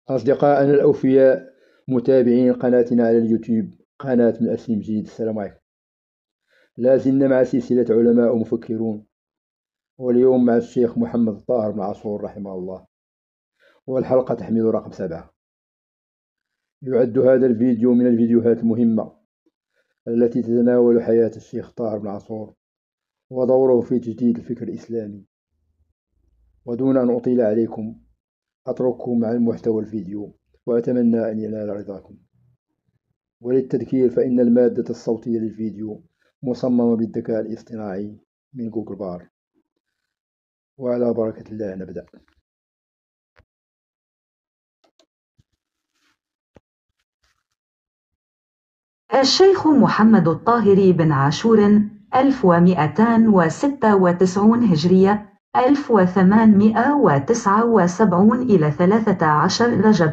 أصدقائنا الأوفياء متابعين قناتنا على اليوتيوب قناة من أسلم جديد، السلام عليكم. لا زلنا مع سلسلة علماء ومفكرون، واليوم مع الشيخ محمد الطاهر بن عاشور رحمه الله، والحلقة تحمل رقم 7. يعد هذا الفيديو من الفيديوهات المهمة التي تتناول حياة الشيخ طاهر بن عاشور ودوره في تجديد الفكر الإسلامي. ودون أن أطيل عليكم أترككم مع المحتوى الفيديو، وأتمنى أن ينال رضاكم. وللتذكير فإن المادة الصوتية للفيديو مصممة بالذكاء الاصطناعي من جوجل بار. وعلى بركة الله نبدأ. الشيخ محمد الطاهر بن عاشور 1296 هجرية 1879 إلى 13 رجب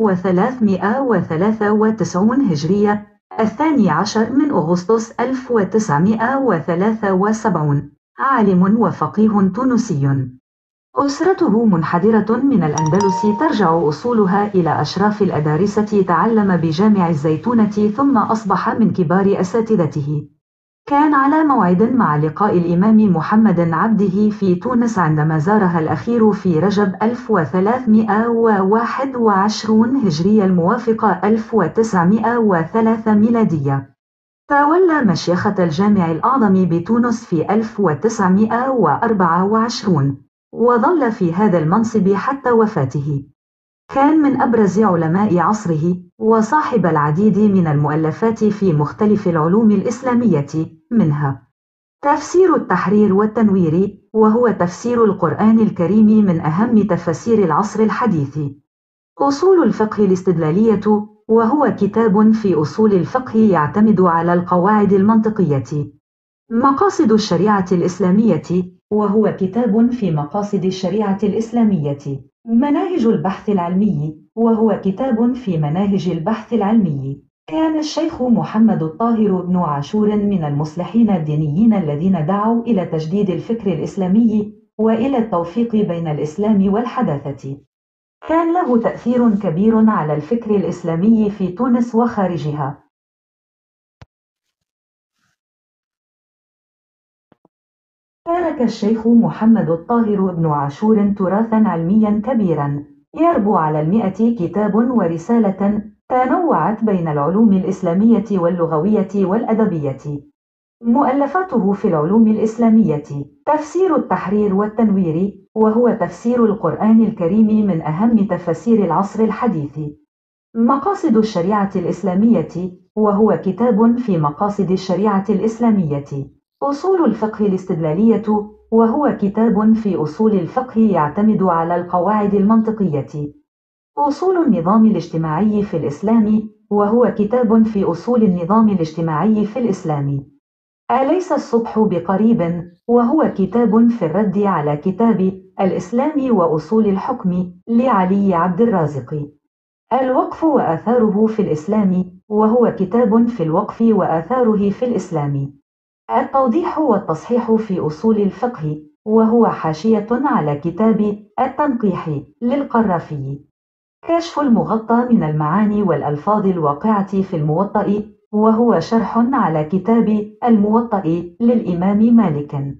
1393 هجرية 12 من أغسطس 1973، عالم وفقيه تونسي. أسرته منحدرة من الأندلس، ترجع أصولها إلى أشراف الأدارسة. تعلم بجامع الزيتونة ثم أصبح من كبار أساتذته. كان على موعد مع لقاء الإمام محمد عبده في تونس عندما زارها الأخير في رجب 1321 هجرية الموافق 1903 ميلادية. تولى مشيخة الجامع الأعظم بتونس في 1924، وظل في هذا المنصب حتى وفاته. كان من أبرز علماء عصره، وصاحب العديد من المؤلفات في مختلف العلوم الإسلامية، منها تفسير التحرير والتنوير، وهو تفسير القرآن الكريم من أهم تفاسير العصر الحديث. أصول الفقه الاستدلالية، وهو كتاب في أصول الفقه يعتمد على القواعد المنطقية. مقاصد الشريعة الإسلامية، وهو كتاب في مقاصد الشريعة الإسلامية. مناهج البحث العلمي، وهو كتاب في مناهج البحث العلمي. كان الشيخ محمد الطاهر بن عاشور من المصلحين الدينيين الذين دعوا إلى تجديد الفكر الإسلامي وإلى التوفيق بين الإسلام والحداثة. كان له تأثير كبير على الفكر الإسلامي في تونس وخارجها. ترك الشيخ محمد الطاهر بن عاشور تراثا علميا كبيرا يربو على 100 كتاب ورسالة تنوعت بين العلوم الإسلامية واللغوية والأدبية. مؤلفاته في العلوم الإسلامية: تفسير التحرير والتنوير، وهو تفسير القرآن الكريم من أهم تفاسير العصر الحديث. مقاصد الشريعة الإسلامية، وهو كتاب في مقاصد الشريعة الإسلامية. أصول الفقه الاستدلالية، وهو كتاب في أصول الفقه يعتمد على القواعد المنطقية. أصول النظام الاجتماعي في الإسلام، وهو كتاب في أصول النظام الاجتماعي في الإسلام. أليس الصبح بقريب، وهو كتاب في الرد على كتاب الإسلام وأصول الحكم لعلي عبد الرازق. الوقف وآثاره في الإسلام، وهو كتاب في الوقف وآثاره في الإسلام. التوضيح والتصحيح في أصول الفقه، وهو حاشية على كتاب التنقيح للقرافي. كشف المغطى من المعاني والألفاظ الواقعة في الموطأ، وهو شرح على كتاب الموطأ للإمام مالك.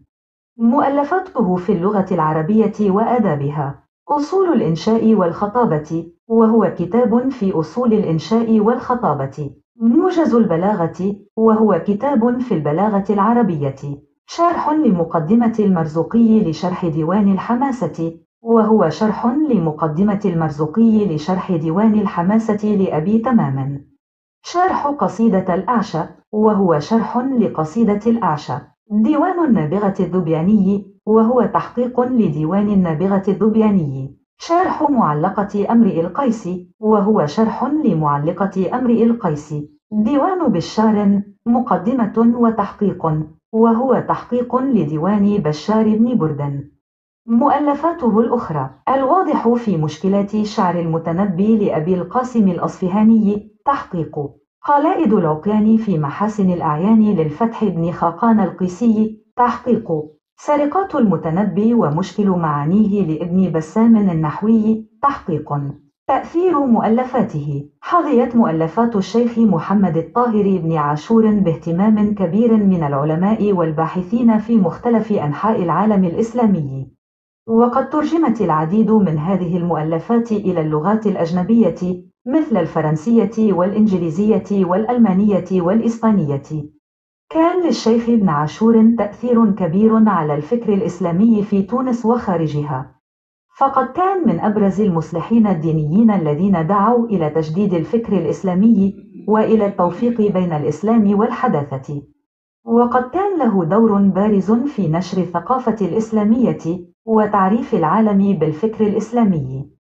مؤلفاته في اللغة العربية وآدابها: أصول الإنشاء والخطابة، وهو كتاب في أصول الإنشاء والخطابة. موجز البلاغة، وهو كتاب في البلاغة العربية. شرح لمقدمة المرزوقي لشرح ديوان الحماسة، وهو شرح لمقدمة المرزوقي لشرح ديوان الحماسة لأبي تمام. شرح قصيدة الأعشى، وهو شرح لقصيدة الأعشى. ديوان النابغة الذبياني، وهو تحقيق لديوان النابغة الذبياني. شرح معلقة أمرئ القيس، وهو شرح لمعلقة أمرئ القيس. ديوان بشار، مقدمة وتحقيق، وهو تحقيق لديوان بشار بن بردن. مؤلفاته الأخرى: الواضح في مشكلات شعر المتنبي لأبي القاسم الأصفهاني، تحقيق. قلائد العقيان في محاسن الأعيان للفتح بن خاقان القيسي، تحقيق. سرقات المتنبي ومشكل معانيه لابن بسام النحوي، تحقيق. تأثير مؤلفاته. حظيت مؤلفات الشيخ محمد الطاهر بن عاشور باهتمام كبير من العلماء والباحثين في مختلف أنحاء العالم الإسلامي، وقد ترجمت العديد من هذه المؤلفات إلى اللغات الأجنبية مثل الفرنسية والإنجليزية والألمانية والإسبانية. كان للشيخ ابن عاشور تأثير كبير على الفكر الإسلامي في تونس وخارجها، فقد كان من أبرز المصلحين الدينيين الذين دعوا إلى تجديد الفكر الإسلامي وإلى التوفيق بين الإسلام والحداثة، وقد كان له دور بارز في نشر الثقافة الإسلامية وتعريف العالم بالفكر الإسلامي.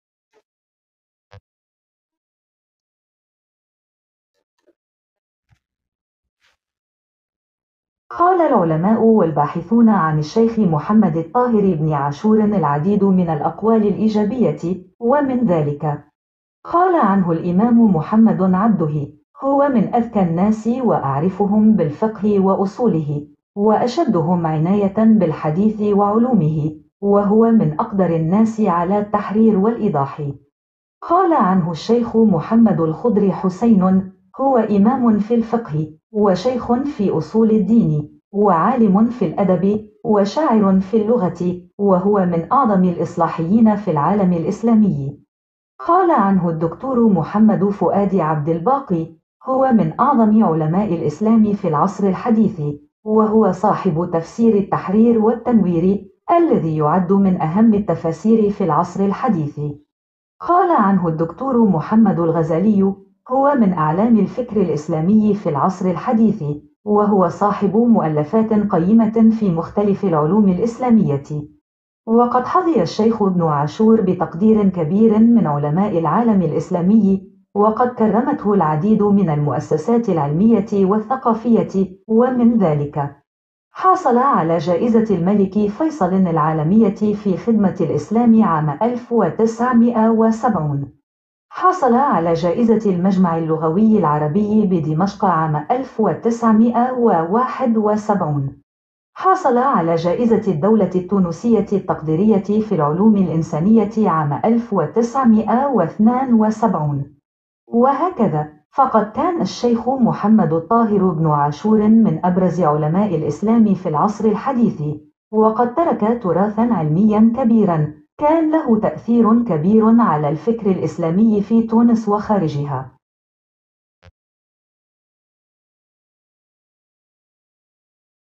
قال العلماء والباحثون عن الشيخ محمد الطاهر بن عاشور العديد من الأقوال الإيجابية، ومن ذلك قال عنه الإمام محمد عبده: هو من أذكى الناس وأعرفهم بالفقه وأصوله، وأشدهم عناية بالحديث وعلومه، وهو من أقدر الناس على التحرير والإيضاح. قال عنه الشيخ محمد الخضر حسين: هو إمام في الفقه، وشيخ في أصول الدين، وعالم في الأدب، وشاعر في اللغة، وهو من أعظم الإصلاحيين في العالم الإسلامي. قال عنه الدكتور محمد فؤاد عبد الباقي: هو من أعظم علماء الإسلام في العصر الحديث، وهو صاحب تفسير التحرير والتنوير الذي يعد من أهم التفاسير في العصر الحديث. قال عنه الدكتور محمد الغزالي: هو من أعلام الفكر الإسلامي في العصر الحديث، وهو صاحب مؤلفات قيمة في مختلف العلوم الإسلامية. وقد حظي الشيخ ابن عاشور بتقدير كبير من علماء العالم الإسلامي، وقد كرمته العديد من المؤسسات العلمية والثقافية، ومن ذلك حصل على جائزة الملك فيصل العالمية في خدمة الإسلام عام 1970، حصل على جائزة المجمع اللغوي العربي بدمشق عام 1971، حصل على جائزة الدولة التونسية التقديرية في العلوم الإنسانية عام 1972، وهكذا فقد كان الشيخ محمد الطاهر بن عاشور من أبرز علماء الإسلام في العصر الحديث، وقد ترك تراثا علميا كبيرا كان له تأثير كبير على الفكر الإسلامي في تونس وخارجها.